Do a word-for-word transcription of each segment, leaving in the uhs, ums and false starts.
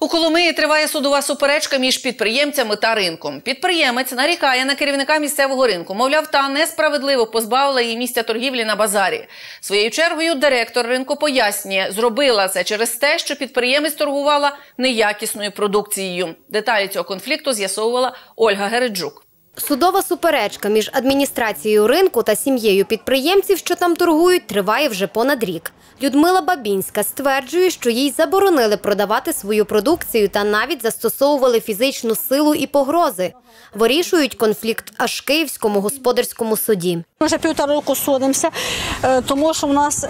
У Коломиї триває судова суперечка між підприємцями та ринком. Підприємець нарікає на керівника місцевого ринку. Мовляв, та несправедливо позбавила її місця торгівлі на базарі. Своєю чергою директор ринку пояснює, зробила це через те, що підприємець торгувала неякісною продукцією. Деталі цього конфлікту з'ясовувала Ольга Гереджук. Судова суперечка між адміністрацією ринку та сім'єю підприємців, що там торгують, триває вже понад рік. Людмила Бабінська стверджує, що їй заборонили продавати свою продукцію та навіть застосовували фізичну силу і погрози. Вирішують конфлікт аж в Київському господарському суді. Ми вже півтора року судимося, тому що в нас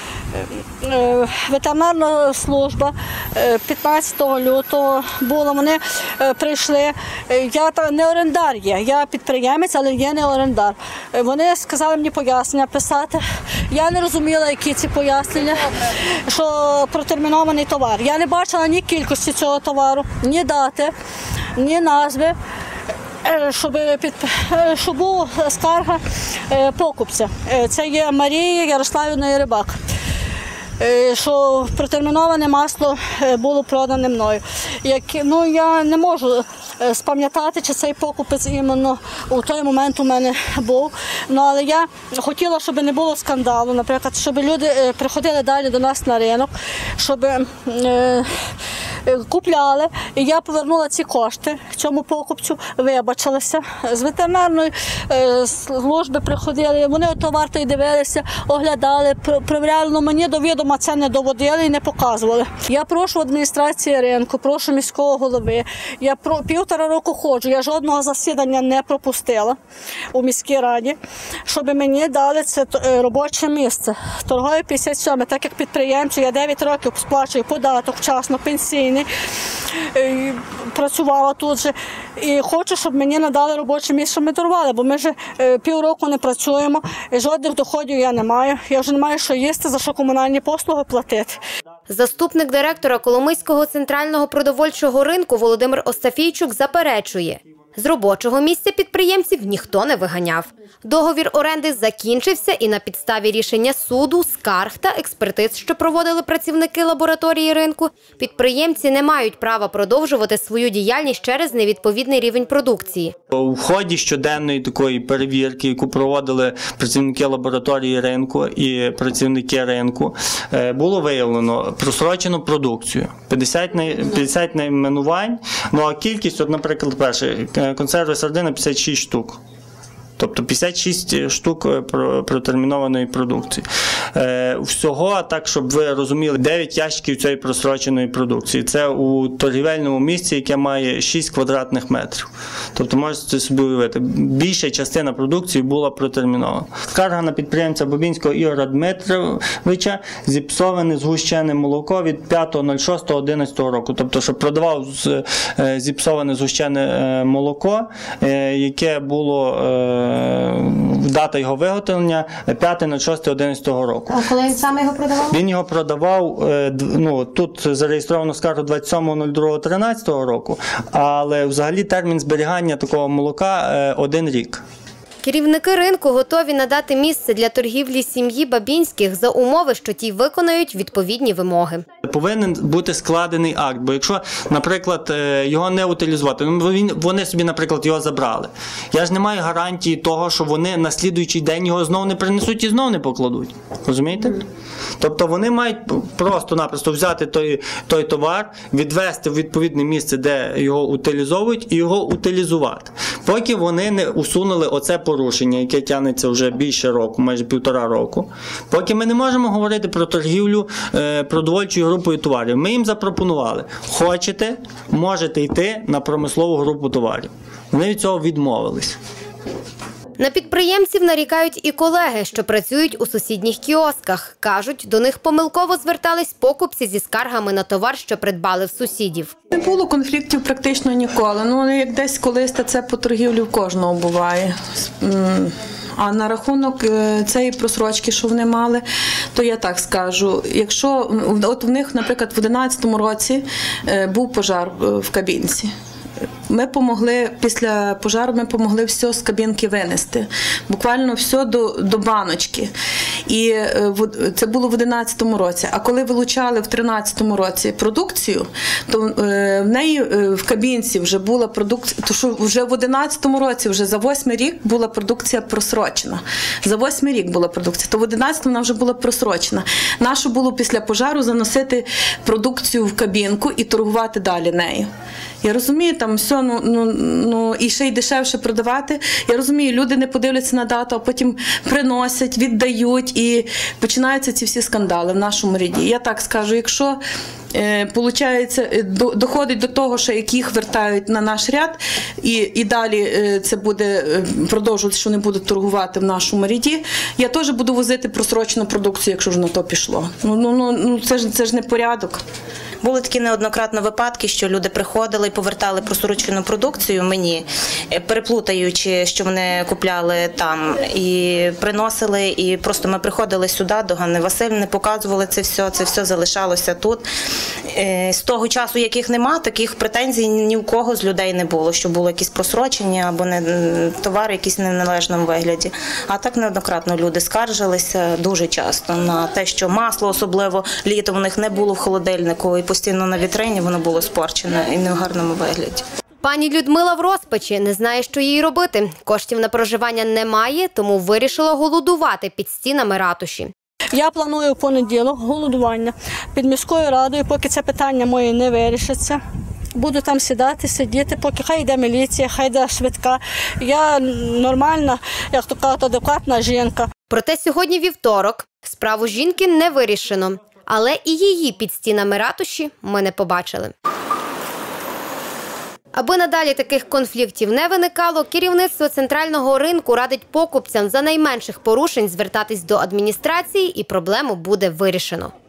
ветеринарна служба п'ятнадцятого лютого була, вони прийшли, я не орендар є, я підприємець, але я не орендар. Вони сказали мені пояснення писати, я не розуміла, які ці пояснення, що протермінований товар. Я не бачила ні кількості цього товару, ні дати, ні назви. Щоб, під, щоб була скарга покупця. Це є Марія Ярославівна Рибак, що протерміноване масло було продане мною. Як, ну, я не можу спам'ятати, чи цей покупець іменно у той момент у мене був. Ну, але я хотіла, щоб не було скандалу, наприклад, щоб люди приходили далі до нас на ринок, щоб купляли, і я повернула ці кошти цьому покупцю, вибачилася. З ветеринарної служби приходили, вони товар той дивилися, оглядали, перевіряли, але мені до відома це не доводили і не показували. Я прошу адміністрації ринку, прошу міського голови, я про півтора року ходжу, я жодного засідання не пропустила у міській раді, щоб мені дали це робоче місце. Торгую п'ятдесят сьоме, так як підприємцю, я дев'ять років сплачую податок вчасно, пенсійний. Працювала тут же і хочу, щоб мені надали робоче місце, щоб ми торгували, бо ми вже півроку не працюємо, і жодних доходів я не маю, я вже не маю що їсти, за що комунальні послуги платити. Заступник директора Коломийського центрального продовольчого ринку Володимир Остафійчук заперечує, з робочого місця підприємців ніхто не виганяв. Договір оренди закінчився і на підставі рішення суду, скарг та експертиз, що проводили працівники лабораторії ринку, підприємці не мають права продовжувати свою діяльність через невідповідний рівень продукції. У ході щоденної такої перевірки, яку проводили працівники лабораторії ринку і працівники ринку, було виявлено прострочену продукцію. п'ятдесят найменувань, ну а кількість, от, наприклад, перше, консерви сардини п'ятдесят шість штук. Тобто п'ятдесят шість штук протермінованої продукції. Е, всього, так, щоб ви розуміли, дев'ять ящиків цієї просроченої продукції. Це у торгівельному місці, яке має шість квадратних метрів. Тобто, можете собі уявити, більша частина продукції була протермінована. Скарга на підприємця Бабінського Ігоря Дмитровича, зіпсоване згущене молоко від п'ятого шостого одинадцятого року. Тобто, що продавав зіпсоване згущене молоко, яке було дата його виготовлення п'яте шосте одинадцятого року. А коли він саме його продавав? Він його продавав, ну, тут зареєстровано скаргу двадцять сьомого другого тринадцятого року, але взагалі термін зберігання такого молока один рік. Керівники ринку готові надати місце для торгівлі сім'ї Бабінських за умови, що ті виконають відповідні вимоги. Повинен бути складений акт, бо якщо, наприклад, його не утилізувати, вони собі, наприклад, його забрали. Я ж не маю гарантії того, що вони на слідуючий день його знову не принесуть і знову не покладуть. Розумієте? Тобто вони мають просто-напросто взяти той, той товар, відвести в відповідне місце, де його утилізовують, і його утилізувати. Поки вони не усунули оце порушення, яке тягнеться вже більше року, майже півтора року, поки ми не можемо говорити про торгівлю е, продовольчою групою товарів. Ми їм запропонували, хочете, можете йти на промислову групу товарів. Вони від цього відмовились. На підприємців нарікають і колеги, що працюють у сусідніх кіосках. Кажуть, до них помилково звертались покупці зі скаргами на товар, що придбали в сусідів. Не було конфліктів практично ніколи. Ну, як десь колись це по торгівлі в кожного буває. А на рахунок цієї просрочки, що вони мали, то я так скажу, якщо от в них, наприклад, в одинадцятому році був пожар в кабінці. Ми помогли, після пожару ми помогли все з кабінки винести. Буквально все до, до баночки. І це було в одинадцятому році. А коли вилучали в тринадцятому році продукцію, то в неї в кабінці вже була продукція, то що вже в одинадцятому році, вже за восьмий рік була продукція просрочена. За восьмий рік була продукція, то в одинадцятому вона вже була просрочена. Нащо було після пожару заносити продукцію в кабінку і торгувати далі нею? Я розумію, там все, ну, ну, ну, і ще й дешевше продавати. Я розумію, люди не подивляться на дату, а потім приносять, віддають, і починаються ці всі скандали в нашому ряді. Я так скажу, якщо е, получається, до, доходить до того, що як їх вертають на наш ряд, і, і далі е, це буде продовжувати, що вони будуть торгувати в нашому ряді, я теж буду возити просрочену продукцію, якщо ж на то пішло. Ну, ну, ну, ну це ж, це ж не порядок. Були такі неоднократно випадки, що люди приходили і повертали просрочену продукцію мені, переплутаючи, що вони купляли там, і приносили, і просто ми приходили сюди до Ганни Васильівни, показували це все, це все залишалося тут. З того часу, яких нема, таких претензій ні у кого з людей не було, що було якісь просрочення або не, товари якісь в неналежному вигляді. А так неоднократно люди скаржилися дуже часто на те, що масло, особливо літом, у них не було в холодильнику, і постійно на вітрині воно було спорчене і не в гарному вигляді. Пані Людмила в розпачі, не знає, що їй робити. Коштів на проживання немає, тому вирішила голодувати під стінами ратуші. Я планую в понеділок голодування під міською радою, поки це питання моє не вирішиться. Буду там сідати, сидіти, поки хай йде міліція, хай йде швидка. Я нормальна, як то кажуть, адекватна жінка. Проте сьогодні вівторок. Справу жінки не вирішено. Але і її під стінами ратуші ми не побачили. Аби надалі таких конфліктів не виникало, керівництво центрального ринку радить покупцям за найменших порушень звертатись до адміністрації, і проблему буде вирішено.